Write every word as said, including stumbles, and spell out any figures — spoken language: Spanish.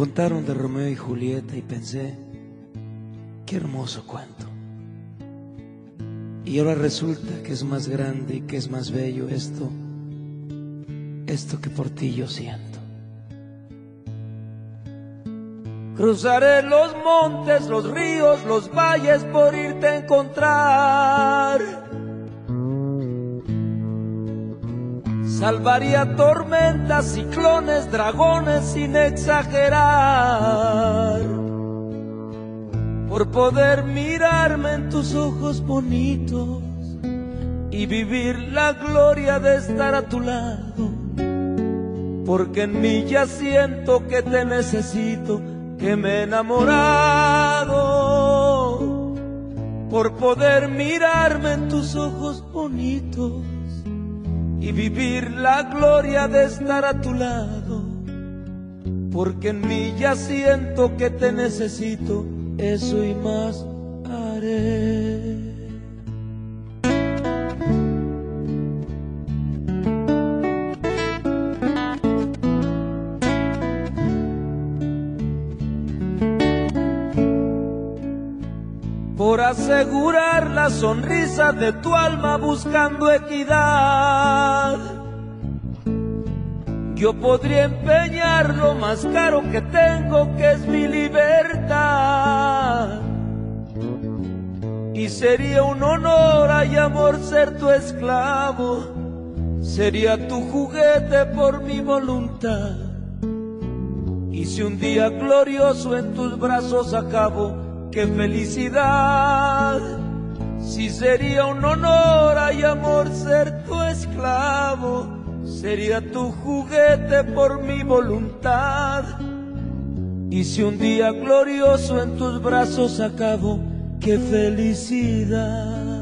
contaron de Romeo y Julieta y pensé, qué hermoso cuento. Y ahora resulta que es más grande y que es más bello esto, esto que por ti yo siento. Cruzaré los montes, los ríos, los valles por irte a encontrar. Salvaría tormentas, ciclones, dragones sin exagerar, por poder mirarme en tus ojos bonitos y vivir la gloria de estar a tu lado. Porque en mí ya siento que te necesito, que me he enamorado, por poder mirarme en tus ojos bonitos y vivir la gloria de estar a tu lado. Porque en mí ya siento que te necesito, eso y más haré. Por asegurar la sonrisa de tu alma buscando equidad, yo podría empeñar lo más caro que tengo, que es mi libertad. Y sería un honor, ay amor, ser tu esclavo, sería tu juguete por mi voluntad. Y si un día glorioso en tus brazos acabo, ¡qué felicidad! Si sería un honor, ay amor, ser tu esclavo, sería tu juguete por mi voluntad. Y si un día glorioso en tus brazos acabo, ¡qué felicidad!